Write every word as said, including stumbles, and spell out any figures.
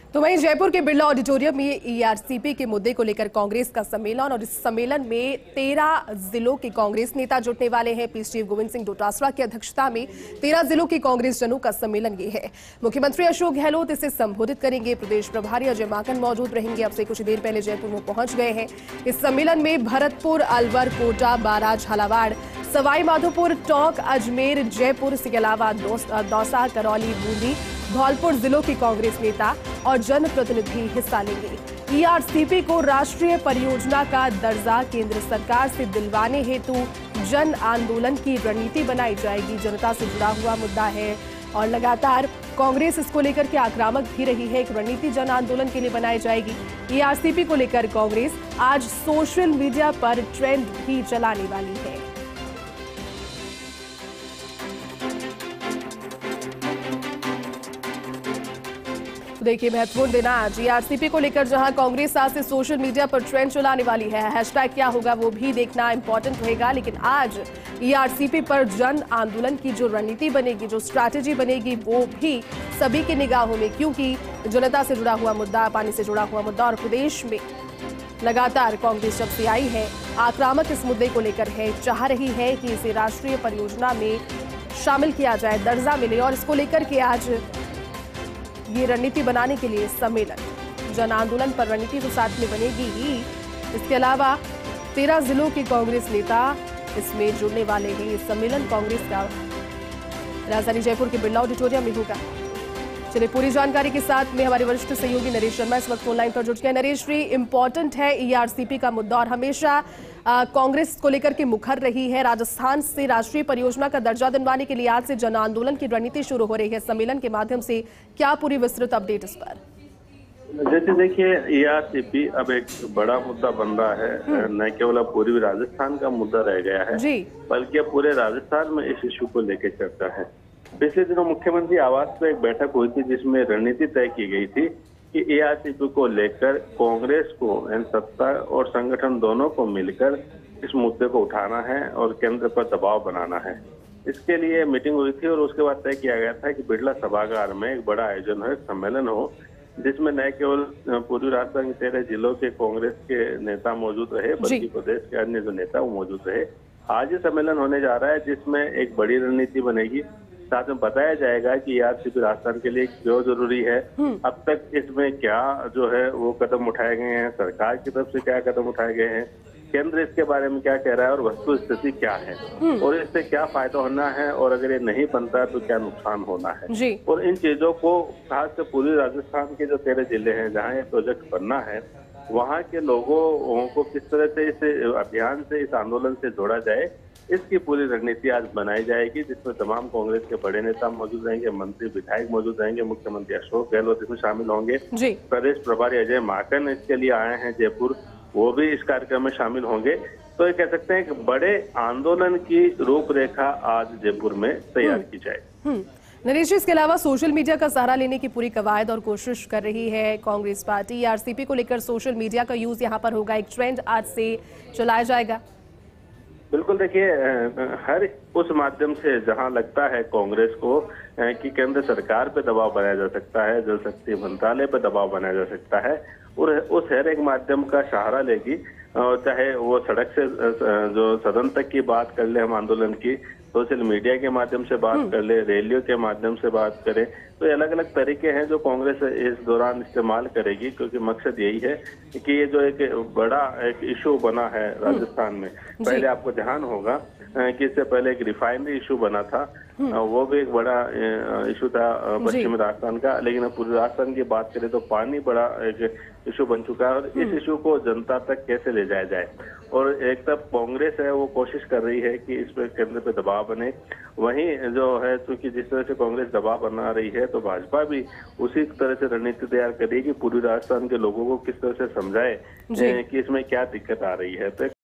तो वहीं जयपुर के बिरला ऑडिटोरियम में ईआरसीपी के मुद्दे को लेकर कांग्रेस का सम्मेलन और इस सम्मेलन में तेरह जिलों के कांग्रेस नेता जुटने वाले हैं। पीएस चीफ गोविंद सिंह डोटासरा की अध्यक्षता में तेरह जिलों के कांग्रेस जनों का सम्मेलन ये है। मुख्यमंत्री अशोक गहलोत इसे संबोधित करेंगे। प्रदेश प्रभारी अजय माकन मौजूद रहेंगे। अब से कुछ देर पहले जयपुर में पहुंच गए हैं। इस सम्मेलन में भरतपुर, अलवर, कोटा, बारां, झालावाड़, सवाई माधोपुर, टोंक, अजमेर, जयपुर, इसके अलावा दौसा, करौली, बूंदी, धौलपुर जिलों के कांग्रेस नेता और जनप्रतिनिधि हिस्सा लेंगे। ईआरसीपी को राष्ट्रीय परियोजना का दर्जा केंद्र सरकार से दिलवाने हेतु जन आंदोलन की रणनीति बनाई जाएगी। जनता से जुड़ा हुआ मुद्दा है और लगातार कांग्रेस इसको लेकर के आक्रामक भी रही है। एक रणनीति जन आंदोलन के लिए बनाई जाएगी। ईआरसीपी को लेकर कांग्रेस आज सोशल मीडिया पर ट्रेंड भी चलाने वाली है। देखिए, महत्वपूर्ण दिन आज ईआरसीपी को लेकर जहां कांग्रेस आज से सोशल मीडिया पर ट्रेंड चलाने वाली है। हैशटैग क्या होगा वो भी देखना इंपॉर्टेंट रहेगा। लेकिन आज ईआरसीपी पर जन आंदोलन की जो रणनीति बनेगी, जो स्ट्रैटेजी बनेगी, वो भी सभी की निगाहों में, क्योंकि जनता से जुड़ा हुआ मुद्दा, पानी से जुड़ा हुआ मुद्दा और प्रदेश में लगातार कांग्रेस जब से आई है आक्रामक इस मुद्दे को लेकर है, चाह रही है कि इसे राष्ट्रीय परियोजना में शामिल किया जाए, दर्जा मिले और इसको लेकर के आज ये रणनीति बनाने के लिए सम्मेलन, जन आंदोलन पर रणनीति तो साथ में बनेगी ही। इसके अलावा तेरह जिलों के कांग्रेस नेता इसमें जुड़ने वाले हैं। ये सम्मेलन कांग्रेस का राजधानी जयपुर के बिरला ऑडिटोरियम में होगा। चलिए, पूरी जानकारी के साथ में हमारे वरिष्ठ सहयोगी नरेश शर्मा इस वक्त फोनलाइन पर जुड़ गए। नरेश जी, इंपॉर्टेंट है ईआरसीपी का मुद्दा और हमेशा कांग्रेस को लेकर के मुखर रही है। राजस्थान से राष्ट्रीय परियोजना का दर्जा दिलवाने के लिए आज से जन आंदोलन की रणनीति शुरू हो रही है। सम्मेलन के माध्यम से क्या पूरी विस्तृत अपडेट इस पर? जैसे देखिए, ईआरसीपी अब एक बड़ा मुद्दा बन रहा है। न केवल पूर्वी राजस्थान का मुद्दा रह गया है, बल्कि पूरे राजस्थान में इस इशू को लेकर चर्चा है। पिछले दिनों मुख्यमंत्री आवास पर एक बैठक हुई थी जिसमें रणनीति तय की गई थी कि ईआरसीपी को लेकर कांग्रेस को, सत्ता और संगठन दोनों को मिलकर इस मुद्दे को उठाना है और केंद्र पर दबाव बनाना है। इसके लिए मीटिंग हुई थी और उसके बाद तय किया गया था कि बिरला सभागार में एक बड़ा आयोजन हो, सम्मेलन हो, जिसमें न केवल पूर्वी राजस्थान के तेरह जिलों के कांग्रेस के नेता मौजूद रहे, बल्कि प्रदेश के अन्य जो नेता वो मौजूद रहे। आज ये सम्मेलन होने जा रहा है जिसमें एक बड़ी रणनीति बनेगी। साथ में बताया जाएगा कि ईआरसीपी राजस्थान के लिए क्यों जरूरी है, अब तक इसमें क्या जो है वो कदम उठाए गए हैं, सरकार की तरफ से क्या कदम उठाए गए हैं, केंद्र इसके बारे में क्या कह रहा है और वस्तु स्थिति क्या है और इससे क्या फायदा होना है और अगर ये नहीं बनता तो क्या नुकसान होना है जी। और इन चीजों को खासकर पूरी राजस्थान के जो तेरह जिले हैं जहाँ ये प्रोजेक्ट बनना है, वहाँ के लोगों को किस तरह से इस अभियान से, इस आंदोलन से जोड़ा जाए, इसकी पूरी रणनीति आज बनाई जाएगी, जिसमें तमाम कांग्रेस के बड़े नेता मौजूद रहेंगे, मंत्री विधायक मौजूद रहेंगे, मुख्यमंत्री अशोक गहलोत इसमें शामिल होंगे, प्रदेश प्रभारी अजय माकन इसके लिए आए हैं जयपुर, वो भी इस कार्यक्रम में शामिल होंगे। तो ये कह सकते हैं कि बड़े आंदोलन की रूपरेखा आज जयपुर में तैयार की जाए। नरेश जी, इसके अलावा सोशल मीडिया का सहारा लेने की पूरी कवायद और कोशिश कर रही है कांग्रेस पार्टी। ईआरसीपी को लेकर सोशल मीडिया का यूज यहाँ पर होगा, एक ट्रेंड आज से चलाया जाएगा। बिल्कुल, देखिए, हर उस माध्यम से जहां लगता है कांग्रेस को कि केंद्र सरकार पे दबाव बनाया जा सकता है, जल शक्ति मंत्रालय पे दबाव बनाया जा सकता है, और उस हर एक माध्यम का सहारा लेगी। चाहे वो सड़क से जो सदन तक की बात कर ले हम आंदोलन की, सोशल मीडिया के माध्यम से बात कर ले, रैलियों के माध्यम से बात करें, तो ये अलग अलग तरीके हैं जो कांग्रेस इस दौरान इस्तेमाल करेगी, क्योंकि मकसद यही है कि ये जो एक बड़ा एक इशू बना है राजस्थान में, पहले आपको ध्यान होगा कि इससे पहले एक रिफाइनरी इशू बना था, वो भी एक बड़ा इशू था पश्चिमी राजस्थान का। लेकिन पूर्वी राजस्थान की बात करें तो पानी बड़ा एक इशू बन चुका है और इस इशू को जनता तक कैसे ले जाया जाए। और एक तरफ कांग्रेस है वो कोशिश कर रही है कि इस पे केंद्र पे दबाव बने, वहीं जो है क्योंकि जिस तरह से कांग्रेस दबाव बना रही है तो भाजपा भी उसी तरह से रणनीति तैयार करेगी, पूर्वी राजस्थान के लोगों को किस तरह से समझाए कि इसमें क्या दिक्कत आ रही है। तो